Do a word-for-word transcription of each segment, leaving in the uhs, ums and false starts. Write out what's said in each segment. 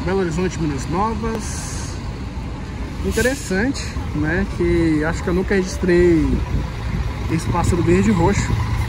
Belo Horizonte, Minas Novas. Interessante, né? Que acho que eu nunca registrei esse pássaro verde e roxo.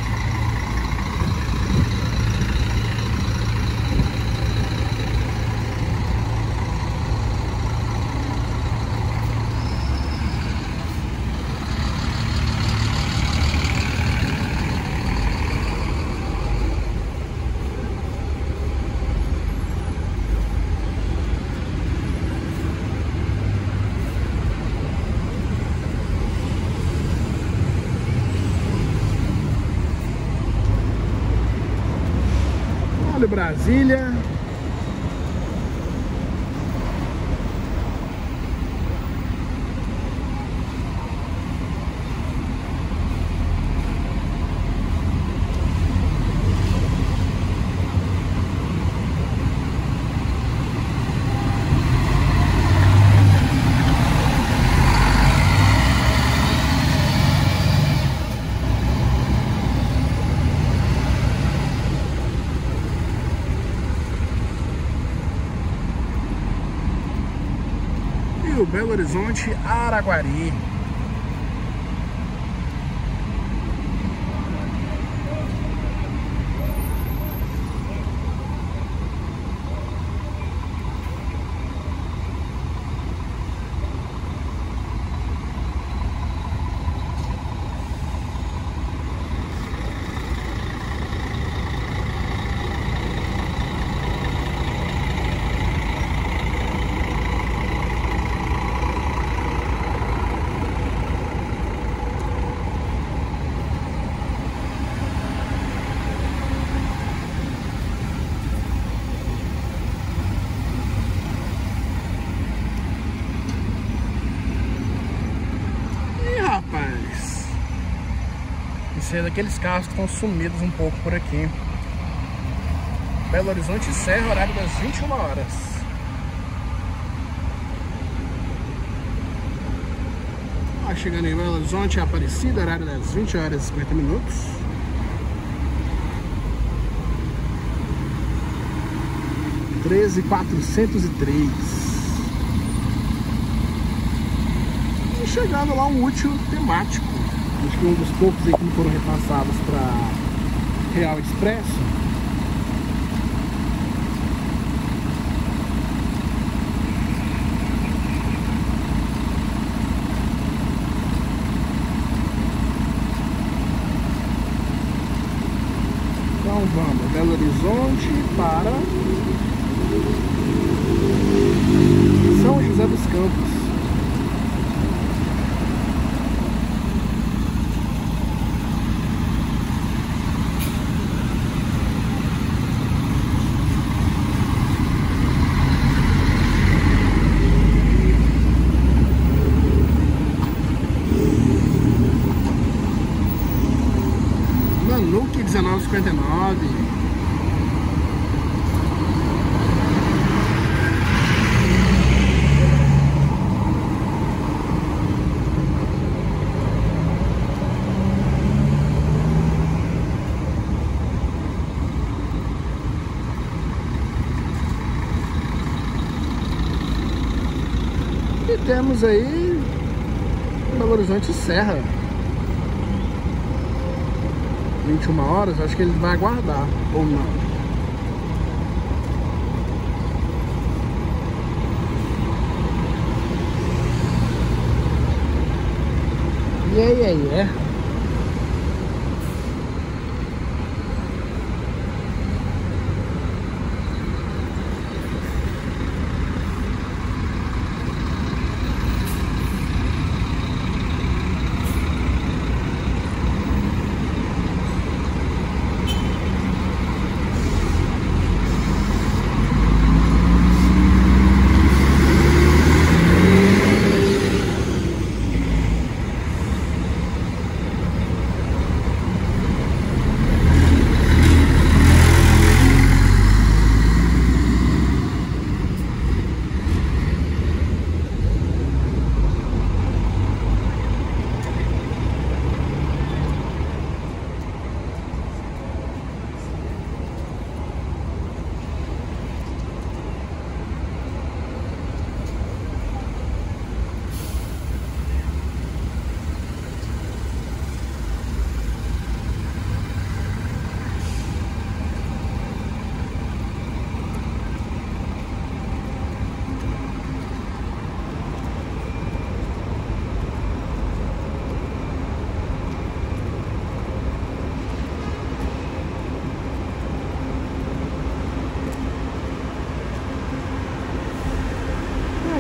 Olha Brasília. Belo Horizonte, Araguari. Esse é daqueles carros que estão sumidos um pouco por aqui. Belo Horizonte Serra, horário das vinte e uma horas. Ah, chegando em Belo Horizonte, Aparecida, horário das vinte horas e cinquenta minutos. treze mil quatrocentos e três. E chegando lá um útil temático. Acho que um dos poucos aí que não foram repassados para Real Expresso. Então vamos, Belo Horizonte para São José dos Campos. Nuke dezenove cinquenta e nove. E temos aí Belo Horizonte Serra. vinte e uma horas, acho que ele vai aguardar, ou não. E aí, aí, é?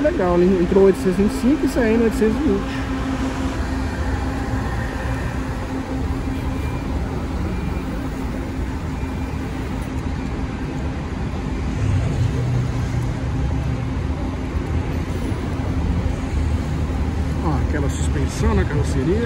legal. Ele entrou oitocentos e vinte e cinco e saindo oitocentos e vinte. Ó, aquela suspensão na carroceria.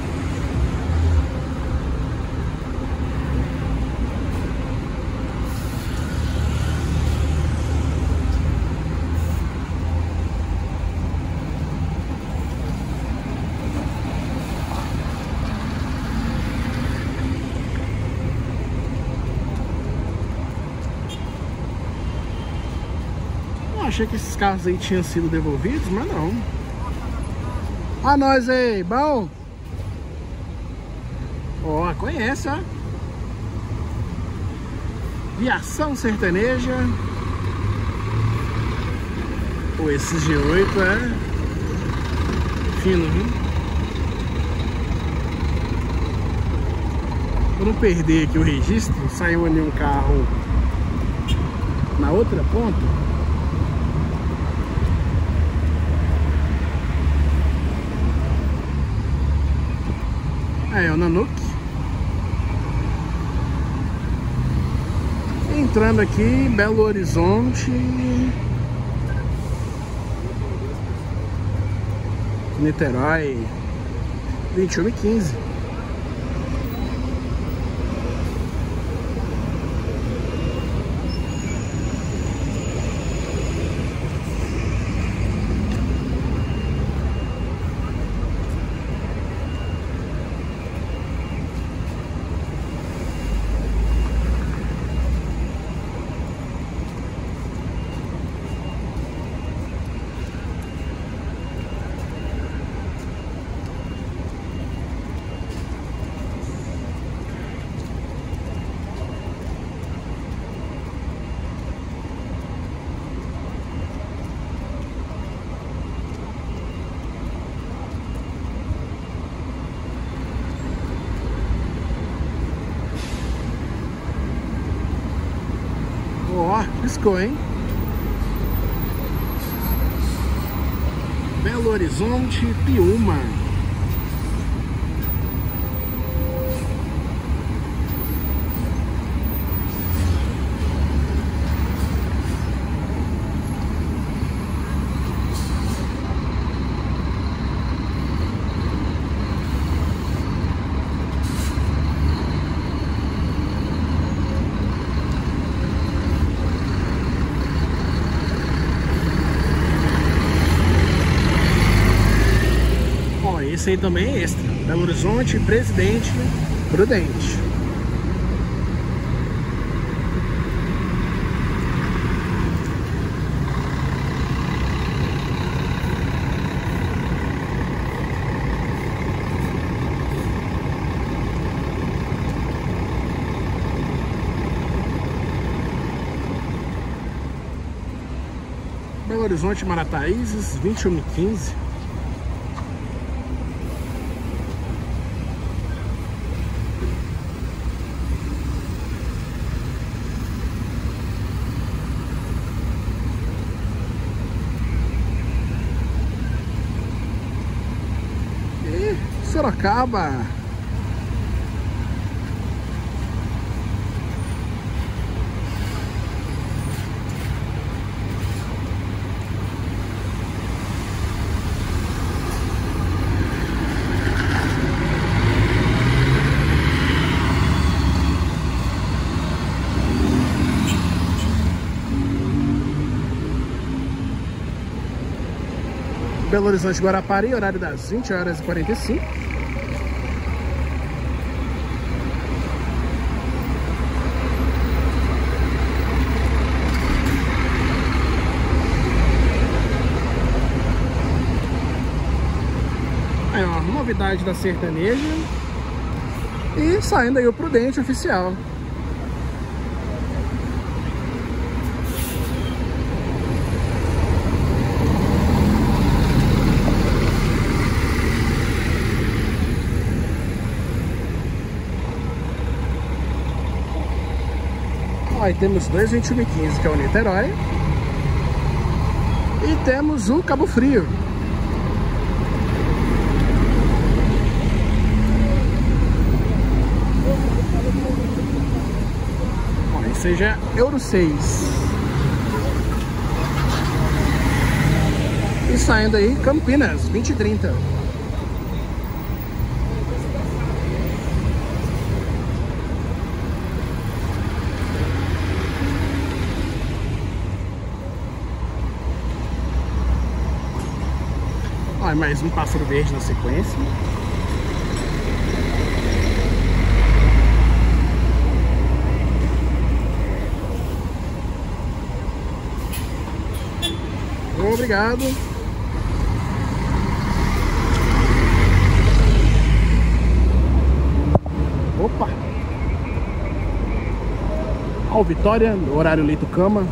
Achei que esses carros aí tinham sido devolvidos, mas não. Ah, nós aí, bom? Ó, conhece, ó. Viação sertaneja. Pô, esses G oito é fino, viu? Pra não perder aqui o registro, saiu ali um carro na outra ponta. É, o Nanook. Entrando aqui em Belo Horizonte. Niterói. vinte e uma e quinze. Ó, piscou, hein? Belo Horizonte, Piúma. Esse aí também é extra. Belo Horizonte, Presidente Prudente. Belo Horizonte, Marataízes, vinte e uma e quinze. Sorocaba. Belo Horizonte, Guarapari, horário das vinte horas e quarenta e cinco. Aí, ó, novidade da sertaneja. E saindo aí o Prudente oficial. Aí temos dois vinte e um e quinze, que é o Niterói. E temos o Cabo Frio. Bom, esse aí já é Euro seis. E saindo aí, Campinas, vinte e trinta. Olha, mais um pássaro verde na sequência. Obrigado. Opa! Ó, o Vitória, horário leito-cama.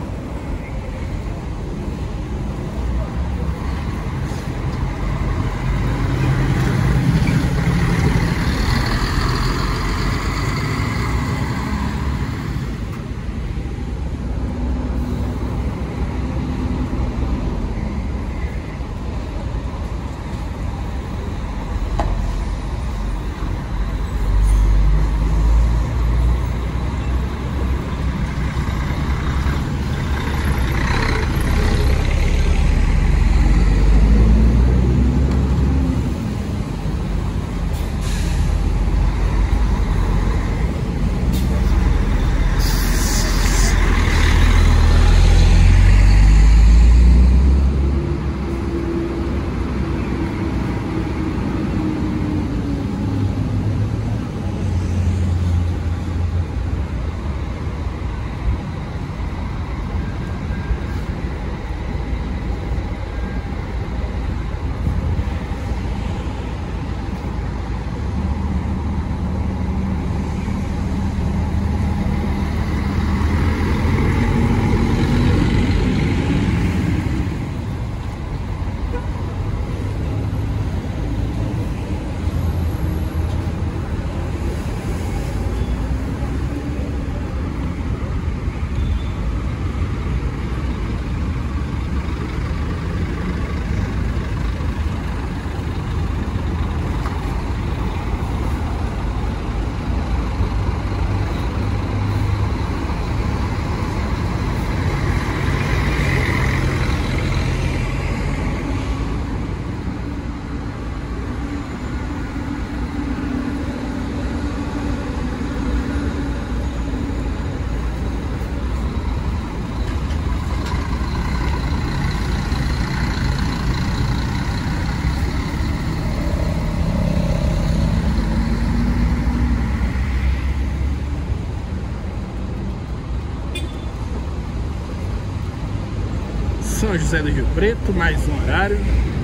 São José do Rio Preto, mais um horário.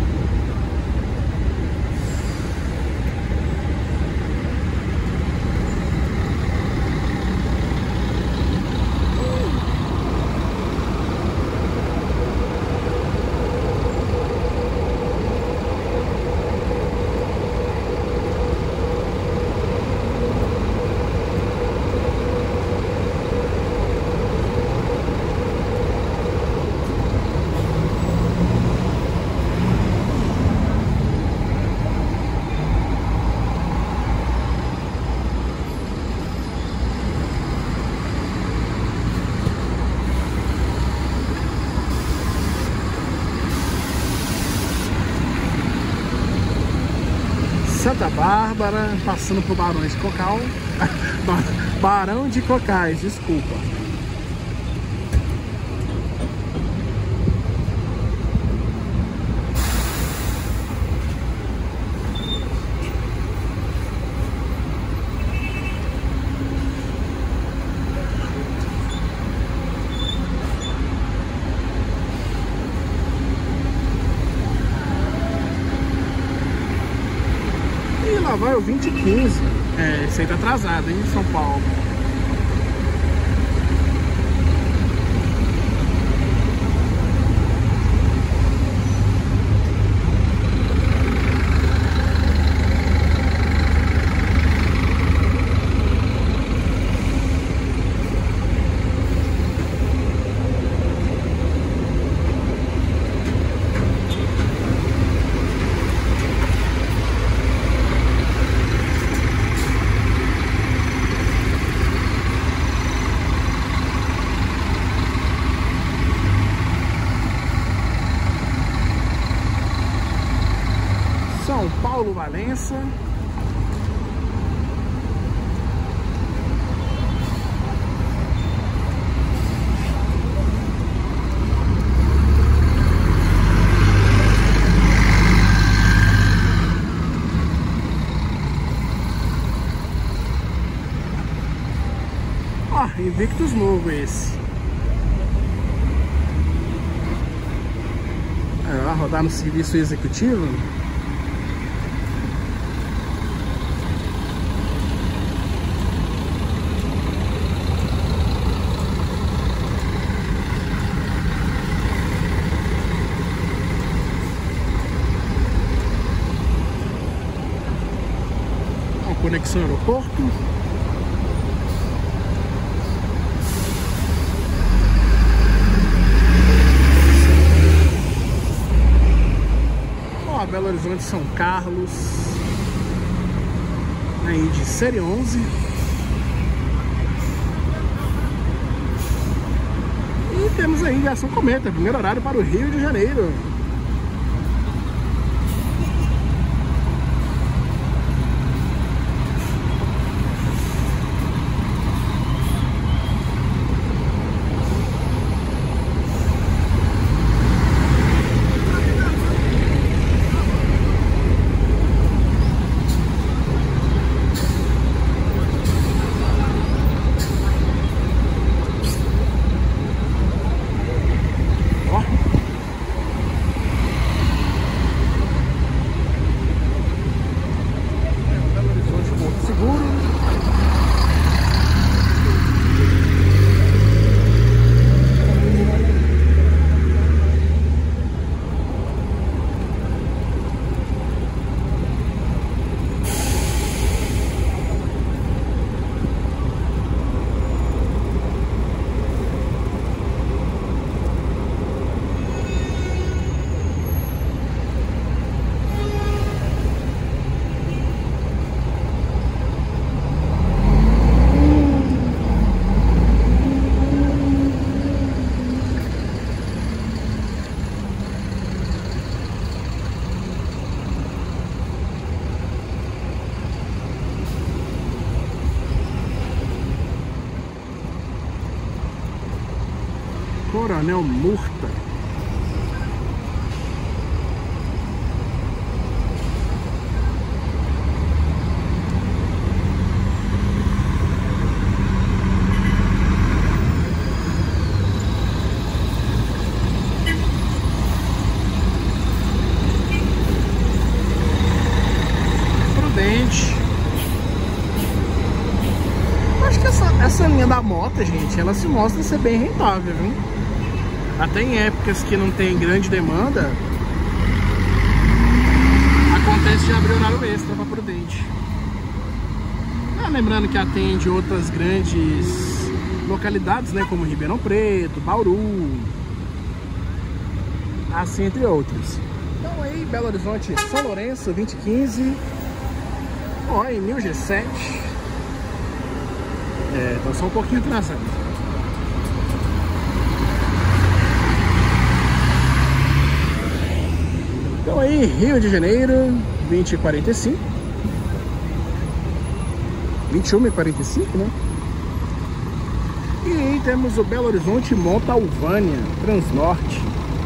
Santa Bárbara, passando por Barões de Cocal. Barão de Cocais, desculpa. Lá vai o vinte e quinze. É, esse aí tá atrasado, hein, em São Paulo. Paulo Valença. Ó, Invictus novo esse. É, vai rodar no serviço executivo. Ó, conexão aeroporto. Belo Horizonte, São Carlos, aí de série onze. E temos aí Ação Cometa, primeiro horário para o Rio de Janeiro. Coronel Murta. Prudente. Acho que essa, essa linha da moto, gente, ela se mostra ser bem rentável, viu? Até em épocas que não tem grande demanda, acontece de abrir horário extra para Prudente. Ah, lembrando que atende outras grandes localidades, né, como Ribeirão Preto, Bauru, assim entre outros. Então aí, Belo Horizonte, São Lourenço, vinte e quinze, ó, em mil G sete. É, tô só um pouquinho atrasado. Então aí, Rio de Janeiro, vinte e quarenta e cinco. vinte e uma e quarenta e cinco, né? E aí temos o Belo Horizonte Montalvânia, Transnorte.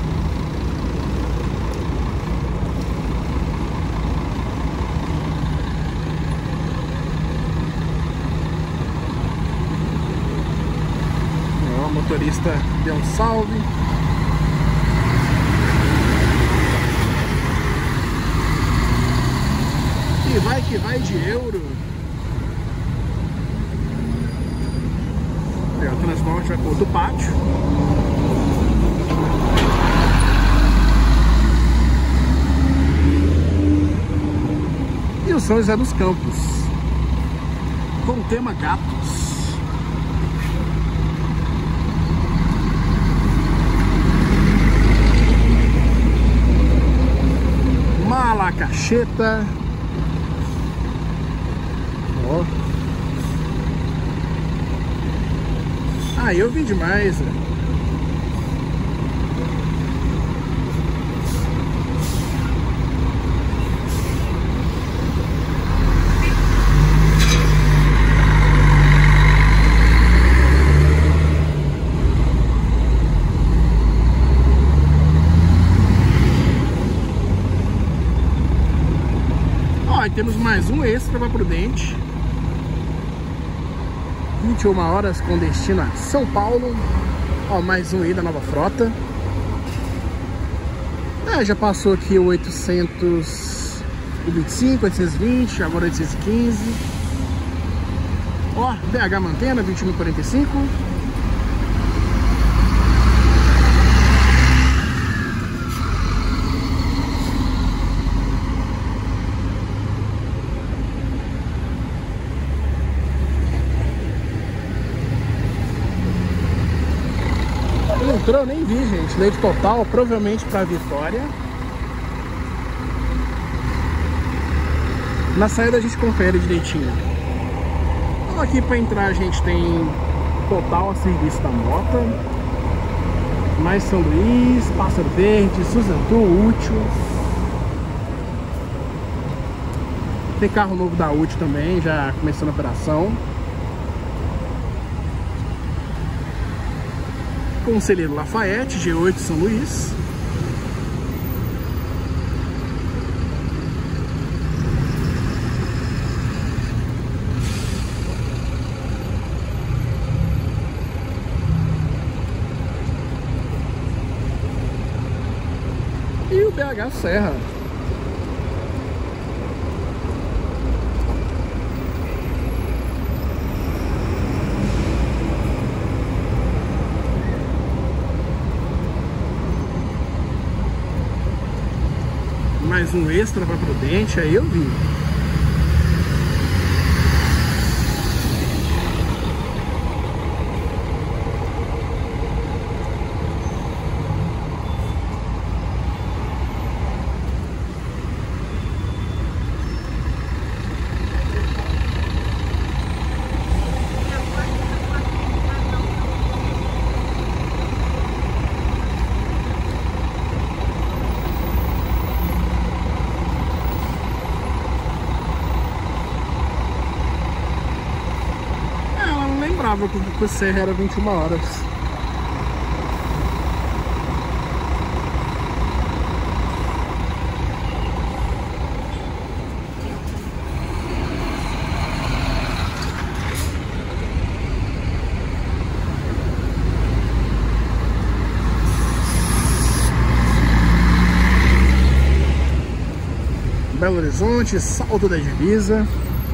Ó, o motorista deu um salve. E vai que vai de euro. O Transnorte vai para outro pátio. E o São José dos Campos, com o tema gatos. Malacacheta. Ó. Ah, eu vi demais, né? temos mais um extra para Prudente. vinte e uma horas com destino a São Paulo. Ó, mais um aí da nova frota. Ah, já passou aqui o oitocentos e vinte e cinco, oitocentos e vinte, agora oitocentos e quinze. Ó, B H Mantena, vinte e um e quarenta e cinco. Entrou, nem vi, gente. Leite total, provavelmente para Vitória. Na saída a gente confere direitinho. Então, aqui para entrar a gente tem total a serviço da Mota, mais São Luís, Pássaro Verde, Suzantu, Útil. Tem carro novo da Útil também, já começando a operação. Conselheiro Lafayette, G oito São Luís. E o B H Serra. Mais um extra para Prudente, aí eu vi. Que o Serra era vinte e uma horas. Belo Horizonte, Salto da Divisa.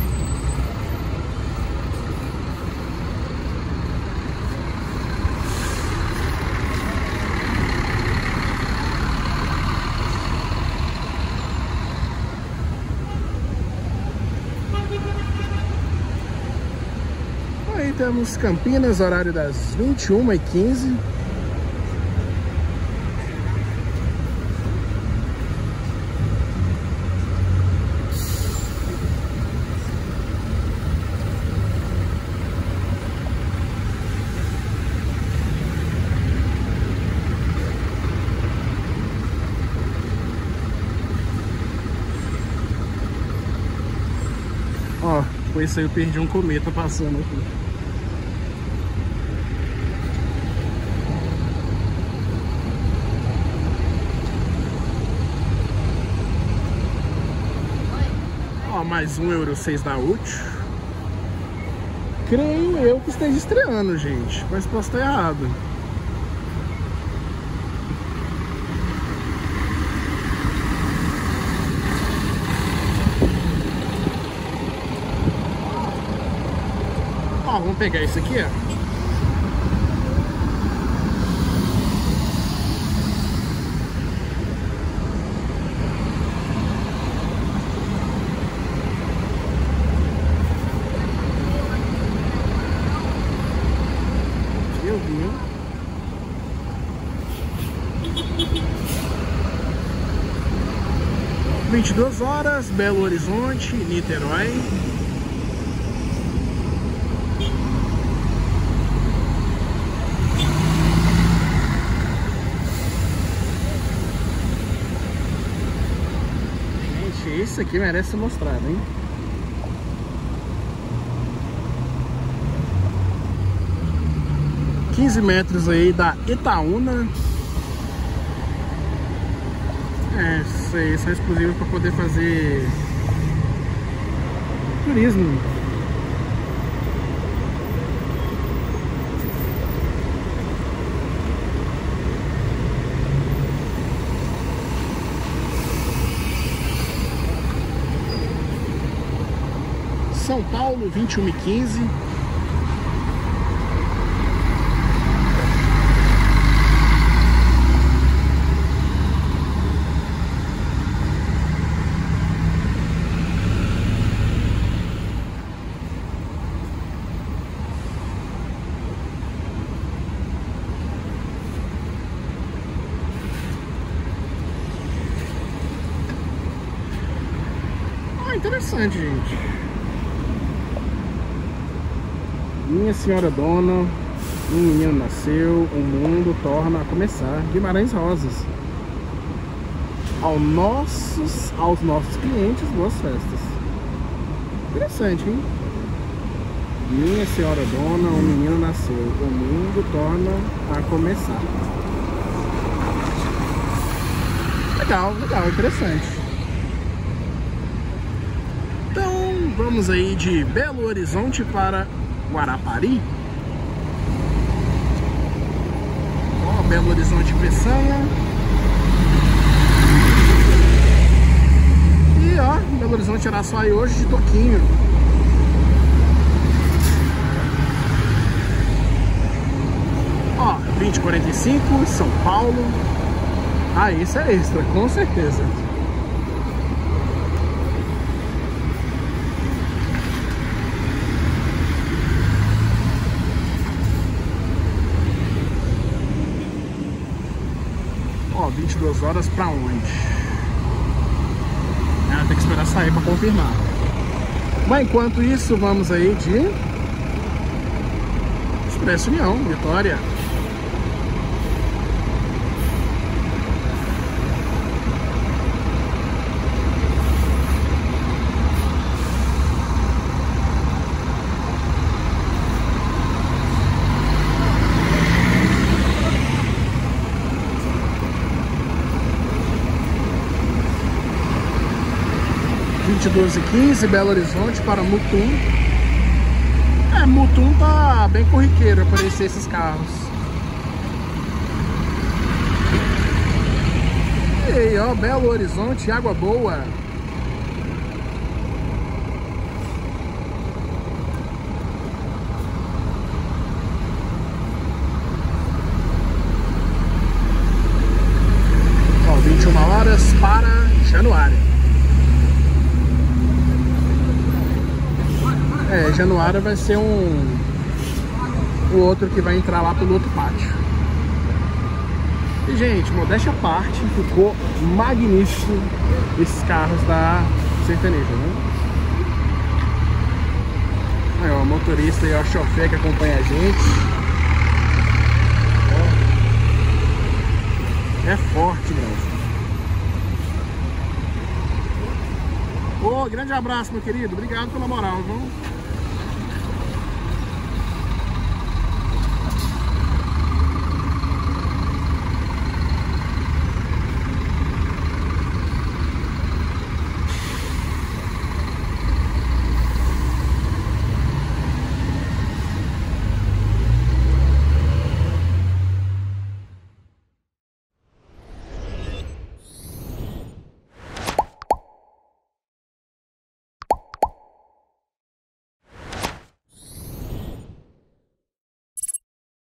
Aí temos Campinas, horário das vinte e uma e quinze. Ó, com isso aí eu perdi um cometa passando aqui. Ó, mais um Euro seis da Útil. Creio eu que esteja estreando, gente, mas posso estar errado. Ó, vamos pegar isso aqui, ó. Eu vi. vinte e duas horas, Belo Horizonte, Niterói. Gente, isso aqui merece ser mostrado, hein? quinze metros aí da Itaúna. É, isso aí, são exclusivos para poder fazer turismo. São Paulo, vinte e uma e quinze. Ah, interessante, gente. Minha Senhora Dona, um menino nasceu, o mundo torna a começar. Guimarães Rosas. Aos nossos, aos nossos clientes, boas festas. Interessante, hein? Minha Senhora Dona, um menino nasceu, o mundo torna a começar. Legal, legal, interessante. Então, vamos aí de Belo Horizonte para Guarapari. Ó, Belo Horizonte, Peçanha. E ó, Belo Horizonte, Araçuaí hoje de toquinho. Ó, vinte e quarenta e cinco, São Paulo. Ah, isso é extra, com certeza. Ó, vinte e duas horas pra onde? Ah, tem que esperar sair pra confirmar. Mas enquanto isso, vamos aí de Expresso União, Vitória. vinte e duas e quinze, Belo Horizonte para Mutum. É, Mutum tá bem corriqueiro aparecer esses carros. E aí, ó, Belo Horizonte, Água Boa. Ó, vinte e uma horas para Januário. É, Januário vai ser um o outro que vai entrar lá pelo outro pátio. E, gente, modéstia à parte, ficou magnífico esses carros da Sertaneja, né? Aí, ó, o motorista e o chofer que acompanha a gente. Ó. É forte, Brasil. Ô, grande abraço, meu querido. Obrigado pela moral, viu?